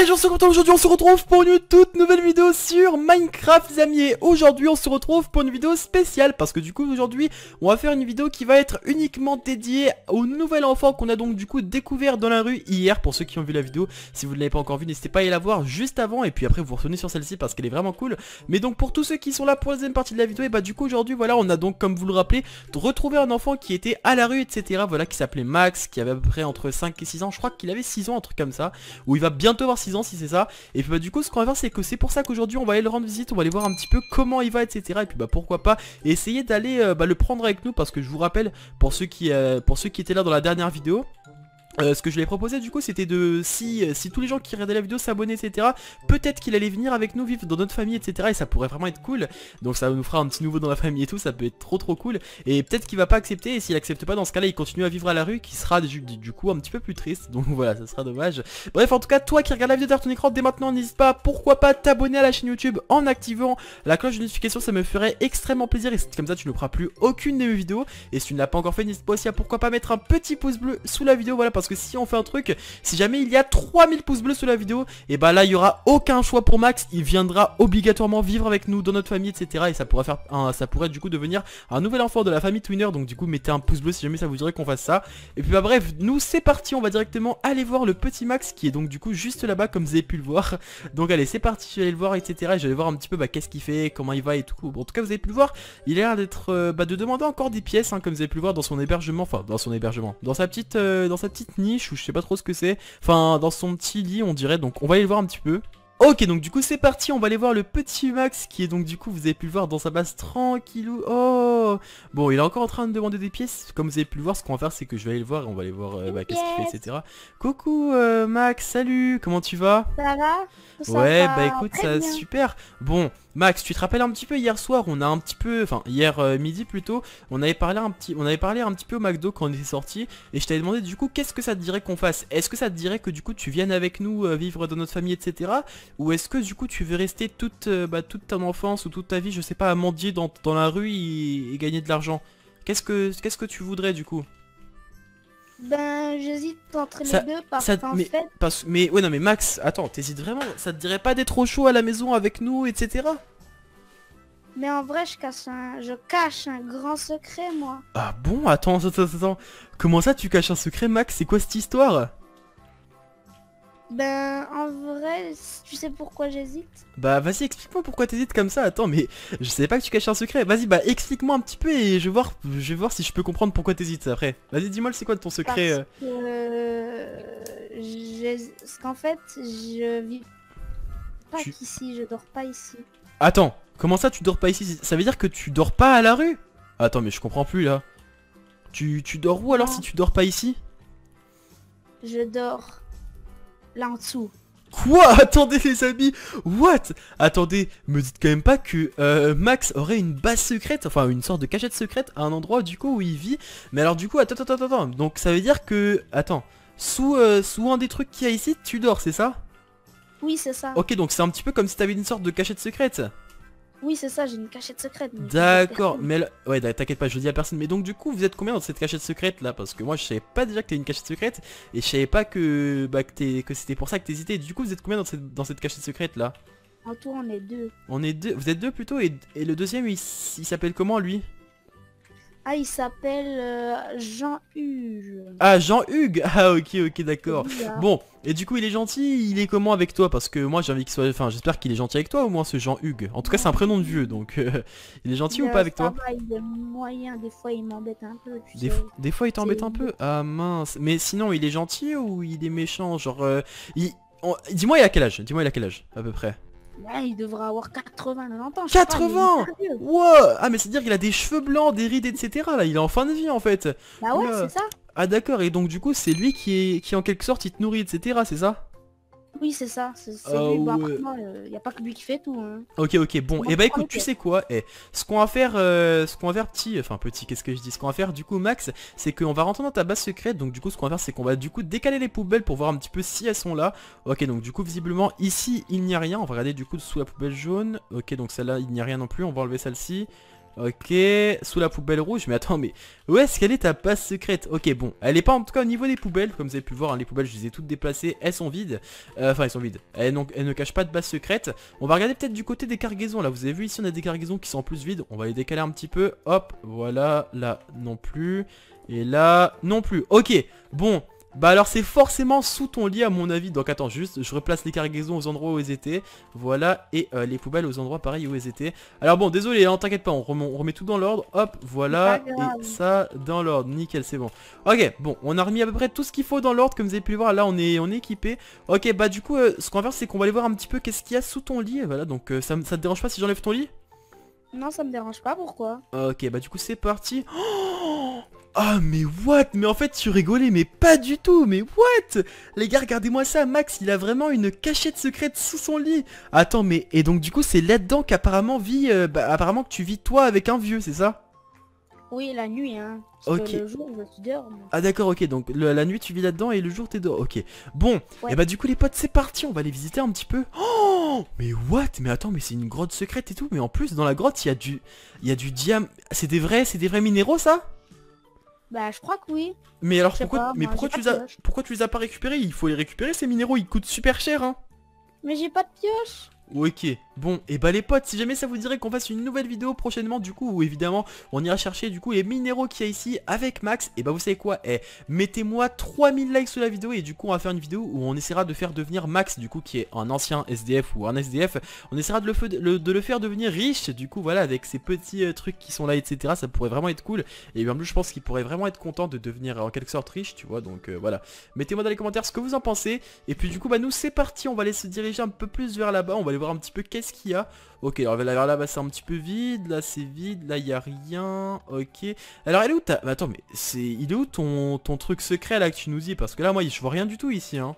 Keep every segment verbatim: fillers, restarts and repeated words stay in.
Hey, j'en suis content, aujourd'hui on se retrouve pour une toute nouvelle vidéo sur Minecraft les amis. Et aujourd'hui on se retrouve pour une vidéo spéciale parce que du coup aujourd'hui on va faire une vidéo qui va être uniquement dédiée au nouvel enfant qu'on a donc du coup découvert dans la rue hier. Pour ceux qui ont vu la vidéo, si vous ne l'avez pas encore vue, n'hésitez pas à aller la voir juste avant et puis après vous retournez sur celle-ci parce qu'elle est vraiment cool. Mais donc pour tous ceux qui sont là pour la deuxième partie de la vidéo, et bah du coup aujourd'hui voilà on a donc, comme vous le rappelez, retrouvé un enfant qui était à la rue etc. Voilà, qui s'appelait Max, qui avait à peu près entre cinq et six ans. Je crois qu'il avait six ans, un truc comme ça, ou il va bientôt avoir six ans si c'est ça. Et puis bah du coup ce qu'on va faire, c'est que c'est pour ça qu'aujourd'hui on va aller le rendre visite, on va aller voir un petit peu comment il va etc. Et puis bah pourquoi pas essayer d'aller euh, bah, le prendre avec nous, parce que je vous rappelle, pour ceux qui, euh, pour ceux qui étaient là dans la dernière vidéo, Euh, ce que je lui ai proposé du coup c'était de, si, euh, si tous les gens qui regardaient la vidéo s'abonnaient etc, peut-être qu'il allait venir avec nous vivre dans notre famille etc, et ça pourrait vraiment être cool. Donc ça nous fera un petit nouveau dans la famille et tout, ça peut être trop trop cool. Et peut-être qu'il va pas accepter, et s'il accepte pas, dans ce cas là il continue à vivre à la rue, qui sera du, du coup un petit peu plus triste. Donc voilà, ça sera dommage. Bref, en tout cas toi qui regardes la vidéo derrière ton écran dès maintenant, n'hésite pas, pourquoi pas t'abonner à la chaîne YouTube en activant la cloche de notification, ça me ferait extrêmement plaisir, et comme ça tu ne feras plus aucune de mes vidéos. Et si tu ne l'as pas encore fait, n'hésite pas aussi à pourquoi pas mettre un petit pouce bleu sous la vidéo, voilà, parce que si on fait un truc, si jamais il y a trois mille pouces bleus sous la vidéo, et bah là il y aura aucun choix pour Max, il viendra obligatoirement vivre avec nous dans notre famille etc. Et ça pourrait faire un, ça pourrait du coup devenir un nouvel enfant de la famille Twinner. Donc du coup mettez un pouce bleu si jamais ça vous dirait qu'on fasse ça. Et puis bah bref, nous c'est parti, on va directement aller voir le petit Max qui est donc du coup juste là-bas comme vous avez pu le voir. Donc allez c'est parti, je vais aller le voir etc. Et je vais aller voir un petit peu bah, qu'est-ce qu'il fait, comment il va et tout. Bon, en tout cas vous avez pu le voir, il a l'air d'être euh, bah, de demander encore des pièces hein, comme vous avez pu le voir dans son hébergement, enfin dans son hébergement, dans sa petite, euh, dans sa petite niche, ou je sais pas trop ce que c'est, enfin dans son petit lit on dirait. Donc on va aller le voir un petit peu. Ok, donc du coup c'est parti, on va aller voir le petit Max qui est donc du coup, vous avez pu le voir, dans sa base tranquillou. Oh, bon il est encore en train de demander des pièces. Comme vous avez pu le voir, ce qu'on va faire c'est que je vais aller le voir et on va aller voir euh, bah, qu'est-ce qu'il fait etc. Coucou euh, Max, salut, comment tu vas? Ça va? Ça Ouais va bah écoute, très ça bien. super. Bon Max, tu te rappelles un petit peu hier soir, on a un petit peu, enfin hier euh, midi plutôt, on avait parlé un petit, on avait parlé un petit peu au McDo quand on était sorti, et je t'avais demandé du coup qu'est-ce que ça te dirait qu'on fasse. Est-ce que ça te dirait que du coup tu viennes avec nous euh, vivre dans notre famille etc, ou est-ce que du coup tu veux rester toute, euh, bah, toute ton enfance ou toute ta vie, je sais pas, à mendier dans, dans la rue et, et gagner de l'argent? Qu'est-ce que qu'est-ce que tu voudrais du coup? Ben, j'hésite entre Ça, les deux parce ça, qu'en mais, fait, parce, mais ouais non mais Max, attends, t'hésites vraiment? Ça te dirait pas d'être au chaud à la maison avec nous etc? mais en vrai, je cache un, je cache un grand secret, moi. Ah bon? Attends, attends, attends, attends. Comment ça tu caches un secret Max? C'est quoi cette histoire? Ben, en vrai, tu sais pourquoi j'hésite? Bah vas-y, explique-moi pourquoi t'hésites comme ça. Attends, mais je savais pas que tu cachais un secret. Vas-y, bah explique-moi un petit peu et je vais voir, je vais voir si je peux comprendre pourquoi t'hésites après. Vas-y, dis-moi c'est quoi ton secret. Parce euh. que, euh, j'ai- parce qu'en fait, je vis pas Tu... ici, je dors pas ici. Attends, comment ça tu dors pas ici? Ça veut dire que tu dors pas à la rue? Attends, mais je comprends plus là. Tu, tu dors où alors Non. si tu dors pas ici? Je dors là en dessous. Quoi? Attendez les amis, what? Attendez, me dites quand même pas que euh, Max aurait une base secrète, enfin une sorte de cachette secrète à un endroit du coup où il vit. Mais alors du coup, attends, attends, attends, attends. Donc ça veut dire que, attends, sous, euh, sous un des trucs qu'il y a ici, tu dors, c'est ça? Oui, c'est ça. Ok, donc c'est un petit peu comme si t'avais une sorte de cachette secrète. Oui, c'est ça, j'ai une cachette secrète. mais je dis à D'accord, personne. mais là... ouais, t'inquiète pas, je le dis à personne. Mais donc du coup, vous êtes combien dans cette cachette secrète là? Parce que moi je savais pas déjà que t'as une cachette secrète, et je savais pas que bah que, t'es- que c'était pour ça que t'hésitais. Du coup, vous êtes combien dans cette, dans cette cachette secrète là? En tout, on est deux. On est deux, vous êtes deux plutôt, et, et le deuxième il, s- il s'appelle comment lui? Ah, il s'appelle euh, Jean-Hugues. Ah, Jean-Hugues. Ah ok, ok, d'accord. C'est bizarre. Bon, et du coup il est gentil, il est comment avec toi? Parce que moi j'ai envie qu'il soit, enfin j'espère qu'il est gentil avec toi au moins, ce Jean-Hugues. En tout cas c'est un prénom de vieux, donc euh, il est gentil ou Euh, pas avec ça toi? va, il est moyen, des fois il m'embête un peu, tu Des, sais. fo- des fois il t'embête C'est- un peu? Ah mince. Mais sinon il est gentil ou il est méchant? Genre euh, il... on- dis-moi il a quel âge? Dis-moi il a quel âge à peu près? Ouais, il devrait avoir quatre-vingts, quatre-vingt-dix ans, je sais pas, il est quatre-vingts! hyper vieux. Wow! Ah mais c'est dire qu'il a des cheveux blancs, des rides etc là, il est en fin de vie en fait. Bah ouais, Oula. c'est ça. Ah d'accord, et donc du coup c'est lui qui est qui en quelque sorte il te nourrit etc, c'est ça? Oui, c'est ça, c'est c'est Ah lui. Bah ouais. après moi, il y a pas que lui qui fait tout, hein. Ok ok bon, Moi, et je bah prends écoute les tu pièces. sais quoi, eh, ce qu'on va faire euh, ce qu'on va faire petit, enfin petit qu'est-ce que je dis, ce qu'on va faire du coup Max, c'est qu'on va rentrer dans ta base secrète. Donc du coup ce qu'on va faire c'est qu'on va du coup décaler les poubelles pour voir un petit peu si elles sont là. Ok, donc du coup visiblement ici il n'y a rien, on va regarder du coup sous la poubelle jaune. Ok, donc celle-là il n'y a rien non plus, on va enlever celle-ci. Ok, sous la poubelle rouge. Mais attends, mais où est-ce qu'elle est ta base secrète? Ok, bon, elle est pas en tout cas au niveau des poubelles. Comme vous avez pu le voir, hein, les poubelles, je les ai toutes déplacées. Elles sont vides. Euh, Enfin, elles sont vides. Elles, donc, elles ne cachent pas de base secrète. On va regarder peut-être du côté des cargaisons. Là, vous avez vu ici, on a des cargaisons qui sont en plus vides. On va les décaler un petit peu. Hop, voilà. Là, non plus. Et là, non plus. Ok, bon. Bah alors c'est forcément sous ton lit à mon avis. Donc attends juste, je replace les cargaisons aux endroits où elles étaient. Voilà, et euh, les poubelles aux endroits pareils où elles étaient. Alors bon, désolé, hein, t'inquiète pas, on remet, on remet tout dans l'ordre. Hop, voilà, et ça dans l'ordre. Nickel, c'est bon. Ok, bon, on a remis à peu près tout ce qu'il faut dans l'ordre. Comme vous avez pu le voir, là on est, on est équipé. Ok, bah du coup, euh, ce qu'on va faire c'est qu'on va aller voir un petit peu qu'est-ce qu'il y a sous ton lit. Voilà, donc euh, ça, ça te dérange pas si j'enlève ton lit? Non, ça me dérange pas, pourquoi? Ok, bah du coup c'est parti. Oh, ah mais what? Mais en fait tu rigolais mais pas du tout. Mais what? Les gars regardez-moi ça. Max il a vraiment une cachette secrète sous son lit. Attends mais et donc du coup c'est là-dedans qu'apparemment vit euh, bah, apparemment que tu vis toi avec un vieux, c'est ça? Oui, la nuit, hein. Parce Ok. que le jour, je suis dehors. Moi. Ah d'accord, ok, donc le- la nuit tu vis là-dedans et le jour t'es dehors, ok. Bon, Ouais. et bah du coup les potes c'est parti, on va aller visiter un petit peu. Oh, mais what? Mais attends, mais c'est une grotte secrète et tout, mais en plus dans la grotte il y a du... Il y a du diam... C'est des vrais, c'est des vrais minéraux ça? Bah, je crois que oui. Mais alors Je sais pourquoi, pas, mais moi, pourquoi j'ai tu pas les de as, pioche. pourquoi tu les as pas récupérés? Il faut les récupérer ces minéraux, ils coûtent super cher hein. Mais j'ai pas de pioche. Ok, bon, et bah les potes, si jamais ça vous dirait qu'on fasse une nouvelle vidéo prochainement, du coup, où évidemment, on ira chercher du coup les minéraux qu'il y a ici avec Max, et bah vous savez quoi, eh, mettez-moi trois mille likes sous la vidéo, et du coup on va faire une vidéo où on essaiera de faire devenir Max, du coup, qui est un ancien S D F ou un S D F, on essaiera de le, fe- le- de le faire devenir riche, du coup, voilà, avec ces petits euh, trucs qui sont là, et cetera, ça pourrait vraiment être cool, et bien en plus je pense qu'il pourrait vraiment être content de devenir en quelque sorte riche, tu vois, donc euh, voilà. Mettez-moi dans les commentaires ce que vous en pensez, et puis du coup, bah nous c'est parti, on va aller se diriger un peu plus vers là-bas, on va aller voir un petit peu qu'est-ce qu'il y a. Ok, alors vers là-bas c'est un petit peu vide, là c'est vide, là il y a rien, ok. Alors elle est où ta... Attends, mais c'est... Il est où ton... ton truc secret là que tu nous dis? Parce que là moi je vois rien du tout ici hein.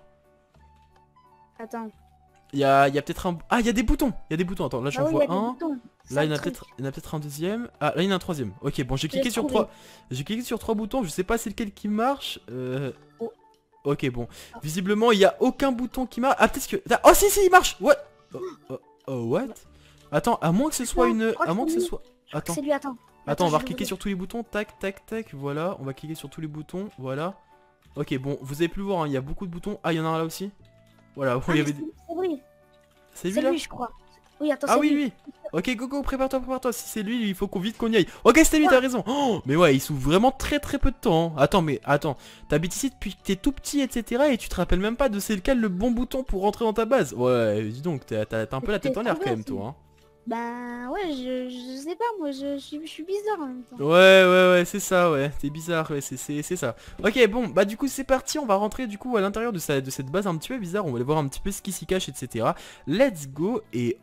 Attends. Il y a, il y a peut-être un... Ah il y a des boutons, il y a des boutons, attends là j'en Ah oui, vois y a des un. boutons. Là il y en a Sale peut-être truc. il y en a peut-être un deuxième. Ah là il y en a un troisième. Ok bon j'ai cliqué Laisse sur trouver. trois. J'ai cliqué sur trois boutons, je sais pas c'est lequel qui marche. Euh... Oh. Ok bon. Visiblement il y a aucun bouton qui marche. Ah peut-être que... Oh si si il marche. What? Oh, oh, oh, what? Attends, à moins que ce soit Attends, une... oh, À moins que ce c'est lui. soit... Attends. C'est lui, attends. Attends, on va je vais cliquer l'ouvrir. sur tous les boutons, tac, tac, tac, voilà, on va cliquer sur tous les boutons, voilà. Ok, bon, vous avez pu le voir, hein, il y a beaucoup de boutons. Ah, il y en a un là aussi. Voilà, Ah, il y mais avait... c'est des- c'est lui. C'est lui C'est là? lui, je crois. Oui, attends, Ah c'est oui, lui. lui. Ok, go, go, prépare-toi, prépare-toi, si c'est lui, il faut qu'on vite qu'on y aille. Ok, c'était lui, Ouais. t'as raison. Oh, mais ouais, il s'ouvre vraiment très très peu de temps. hein. Attends, mais attends, t'habites ici depuis que t'es tout petit, et cetera. Et tu te rappelles même pas de c'est lequel le bon bouton pour rentrer dans ta base. Ouais, dis donc, t'as t'as- t'as un peu la tête en l'air quand même, toi. Hein. Ben ouais, je, je sais pas, moi je, je suis, je suis bizarre en même temps. Ouais ouais ouais c'est ça ouais, t'es bizarre ouais c'est c'est- c'est ça. Ok bon bah du coup c'est parti, on va rentrer du coup à l'intérieur de, sa- de cette base un petit peu bizarre, on va aller voir un petit peu ce qui s'y cache etc. Let's go et...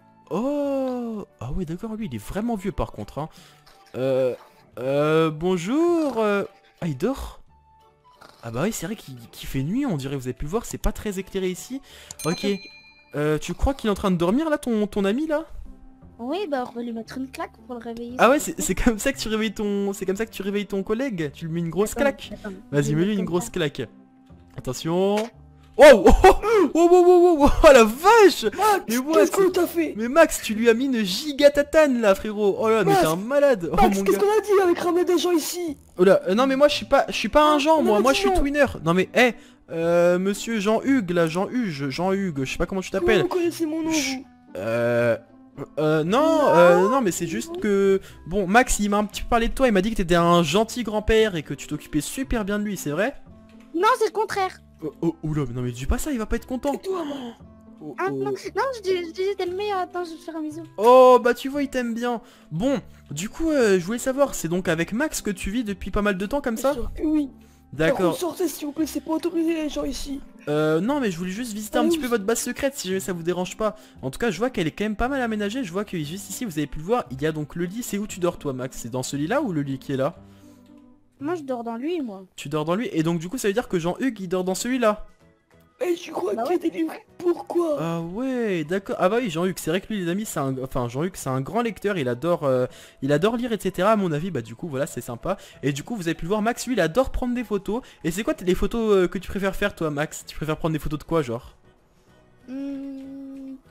Oh. Ah ouais d'accord lui il est vraiment vieux par contre hein. Euh... Euh... Bonjour euh... Ah il dort. Ah bah oui c'est vrai qu'il qu'il fait nuit on dirait, vous avez pu le voir c'est pas très éclairé ici. Ok. Euh, tu crois qu'il est en train de dormir là ton, ton ami là? Oui, bah on va lui mettre une claque pour le réveiller. Ah ouais, c'est c'est comme ça que tu réveilles ton, c'est comme ça que tu réveilles ton collègue. Tu lui mets une grosse Attends, claque. attends, Vas-y, je vais mets-lui mettre une comme grosse ça. claque. Attention. Wow, oh, oh, oh, oh, oh, oh, oh, la vache. Max, Mais what? qu'est-ce qu'on t'a fait? Mais Max, tu lui as mis une gigatatane là, frérot. Oh là, mais Max, t'es un malade. Oh Max, mon qu'est-ce gars. qu'on a dit avec ramener des gens ici? Oh là, euh, non mais moi je suis pas, je suis pas un Jean, on moi, avait moi dit je suis non. twinner. Non mais, hé, euh, monsieur Jean-Hugues là, Jean-Hugues, Jean-Hugues, je sais pas comment tu Comment t'appelles. vous connaissez mon nom, Chut. vous? Euh... Euh, non, euh, non, mais c'est juste que... Bon, Max, il m'a un petit peu parlé de toi, il m'a dit que t'étais un gentil grand-père et que tu t'occupais super bien de lui, c'est vrai? Non, c'est le contraire. Oh, oh, oula, mais non mais dis pas ça, il va pas être content. Et toi, moi? Oh, Ah oh. non, non, je dis je disais t'es le meilleur, attends, je vais te faire un bisou. Oh, bah tu vois, il t'aime bien. Bon, du coup, euh, je voulais savoir, c'est donc avec Max que tu vis depuis pas mal de temps comme ça? Bien sûr que oui. D'accord. Sortez s'il vous plaît, c'est pas autorisé les gens ici. Euh, non, mais je voulais juste visiter un Ah petit oui. peu votre base secrète si jamais ça vous dérange pas. En tout cas, je vois qu'elle est quand même pas mal aménagée. Je vois que juste ici, vous avez pu le voir, il y a donc le lit. C'est où tu dors toi, Max? C'est dans ce lit-là ou le lit qui est là? Moi je dors dans lui, moi. Tu dors dans lui et donc du coup, ça veut dire que Jean-Hugues il dort dans celui-là. Et je crois Bah qu'il y a des livres. Pourquoi? Ah ouais, d'accord. Ah bah oui, Jean-Hugues, c'est vrai que lui les amis, c'est un... Enfin, Jean-Hugues, c'est un grand lecteur, il adore euh, il adore lire, et cetera. À mon avis, bah du coup, voilà, c'est sympa. Et du coup, vous avez pu le voir, Max, lui, il adore prendre des photos. Et c'est quoi les photos euh, que tu préfères faire, toi, Max? Tu préfères prendre des photos de quoi, genre? Hmm,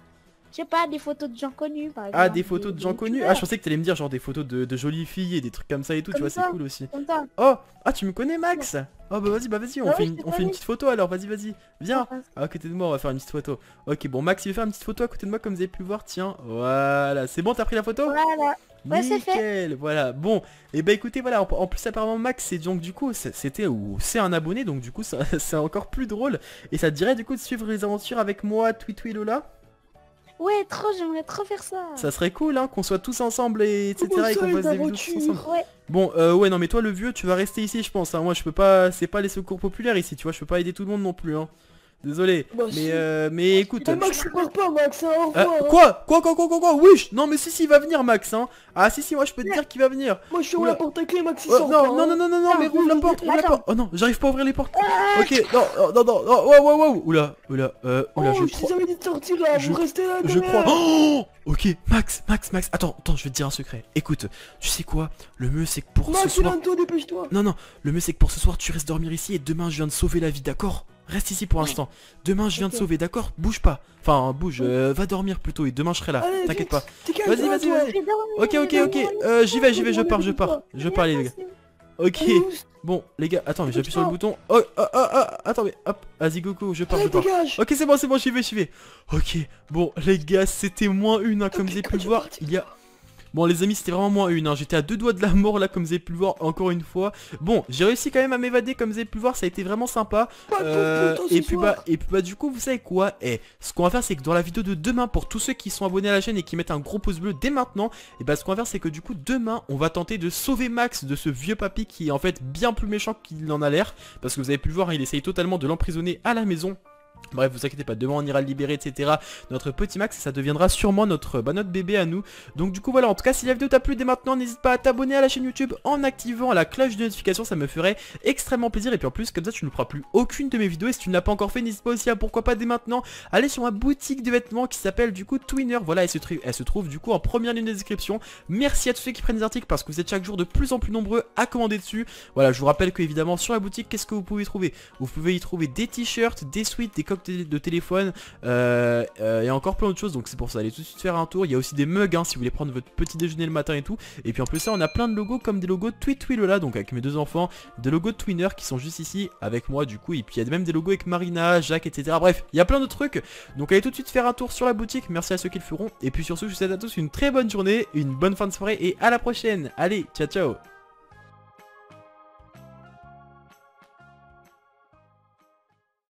Je sais pas, des photos de gens connus par exemple. Ah, des photos de gens connus. Ah, je pensais que t'allais me dire genre des photos de, de jolies filles et des trucs comme ça et tout, tu Comme vois, c'est ça. cool aussi. Comme ça. Oh, ah, tu me connais, Max? Oh, bah vas-y, bah vas-y, on, Bah fait oui, une, je te on fait une connais. petite photo alors, vas-y, vas-y. Viens. Enfin, À côté de moi, on va faire une petite photo. Ok, bon, Max, il veut faire une petite photo à côté de moi, comme vous avez pu le voir. Tiens, voilà, c'est bon, t'as pris la photo? Voilà. Ouais, c'est fait. Nickel, voilà. Bon, et bah écoutez, voilà, en, en plus apparemment Max, c'est donc du coup, c'est- c'était ou c'est un abonné, donc du coup, ça c'est encore plus drôle. Et ça te dirait du coup de suivre les aventures avec moi, Twitou et Lola? Ouais, trop, j'aimerais trop faire ça. Ça serait cool, hein, qu'on soit tous ensemble et etc. Comment et ça, qu'on les fasse des vidéos tous aventures ensemble. Ouais. Bon, euh, ouais, non, mais toi, le vieux, tu vas rester ici, je pense. Hein. Moi, je peux pas, c'est pas les secours populaires ici, tu vois, je peux pas aider tout le monde non plus, hein. Désolé. Bah, mais si. euh, mais écoute. Eh, Max, il part pas, Max, hein, au Euh, revoir. hein. quoi quoi quoi quoi quoi quoi Oui, je- non mais si si il va venir Max hein. Ah si si moi je peux te dire qu'il va venir. Moi, je suis Oula. la porte à clé, Max, il Oh, sort non, pas, non hein. non non non non mais Ah, rouvre la oui, porte, oui, rouvre la attends. porte. Oh non, j'arrive pas à ouvrir les portes. Ok, non non non non, non, wow wow wow. Oula, oula, euh, oula, Oh, je je crois. vous avais dit de sortir là, je- vous restez là, Je quand crois. même. Oh ok, Max, Max, Max. Attends, attends, je vais te dire un secret. Écoute, tu sais quoi? Le mieux c'est que pour ce Max, soir. toi, dépêche-toi. Non non, le mieux c'est que pour ce soir tu restes dormir ici et demain je viens de sauver la vie, d'accord? Reste ici pour l'instant. Demain je viens de Ok. sauver, d'accord? Bouge pas. Enfin, bouge, euh, va dormir plutôt et demain je serai là. Allez, T'inquiète vite. pas. T'es calme, Vas-y, toi, vas-y, toi. vas-y. Je vais dormir, Ok, je ok, vais ok, dormir. euh, j'y vais, j'y vais, je pars, je pars, je pars les gars. Ok, Allez, oust. bon les gars, attends mais j'appuie sur le bouton. Oh, oh, oh, oh, attends mais hop, vas-y Goku, je pars, je Allez, pars. dégage. Ok c'est bon, c'est bon, j'y vais, j'y vais. Ok, bon les gars, c'était moins une, hein, comme vous avez pu le voir, il y a... Bon les amis, c'était vraiment moins une, hein. J'étais à deux doigts de la mort là, comme vous avez pu le voir, encore une fois. Bon, j'ai réussi quand même à m'évader, comme vous avez pu le voir, ça a été vraiment sympa. Pas de Euh, pour toi ce et puis soir. bah et puis bah du coup vous savez quoi, eh, ce qu'on va faire c'est que dans la vidéo de demain, pour tous ceux qui sont abonnés à la chaîne et qui mettent un gros pouce bleu dès maintenant, et bah ce qu'on va faire c'est que du coup demain on va tenter de sauver Max de ce vieux papy qui est en fait bien plus méchant qu'il en a l'air, parce que vous avez pu le voir, il essaye totalement de l'emprisonner à la maison. Bref, vous inquiétez pas, demain on ira le libérer, et cetera. Notre petit Max, et ça deviendra sûrement notre, bah, notre bébé à nous. Donc du coup voilà, en tout cas si la vidéo t'a plu dès maintenant, n'hésite pas à t'abonner à la chaîne YouTube en activant la cloche de notification, ça me ferait extrêmement plaisir. Et puis en plus, comme ça tu ne feras plus aucune de mes vidéos. Et si tu ne l'as pas encore fait, n'hésite pas aussi à pourquoi pas dès maintenant aller sur ma boutique de vêtements qui s'appelle du coup Twinner. Voilà, elle se, elle se trouve du coup en première ligne de description. Merci à tous ceux qui prennent des articles parce que vous êtes chaque jour de plus en plus nombreux à commander dessus. Voilà, je vous rappelle que évidemment sur la boutique, qu'est-ce que vous pouvez y trouver? Vous pouvez y trouver des t-shirts, des suites, des coques de téléphone, euh, euh, et encore plein d'autres choses. Donc c'est pour ça, allez tout de suite faire un tour. Il y a aussi des mugs hein, si vous voulez prendre votre petit déjeuner le matin et tout. Et puis en plus ça, on a plein de logos comme des logos Tweet Lola, donc avec mes deux enfants, des logos de Twinner qui sont juste ici avec moi du coup. Et puis il y a même des logos avec Marina, Jacques, et cetera. Bref, il y a plein de trucs. Donc allez tout de suite faire un tour sur la boutique. Merci à ceux qui le feront. Et puis sur ce, je vous souhaite à tous une très bonne journée, une bonne fin de soirée et à la prochaine. Allez, ciao ciao.